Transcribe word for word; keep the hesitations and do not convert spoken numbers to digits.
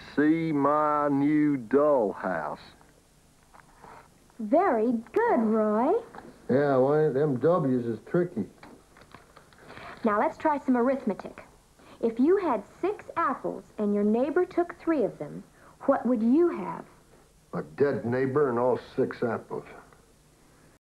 see my new dollhouse. Very good, Roy. Yeah, well, them W's is tricky. Now let's try some arithmetic. If you had six apples and your neighbor took three of them, what would you have? A dead neighbor and all six apples.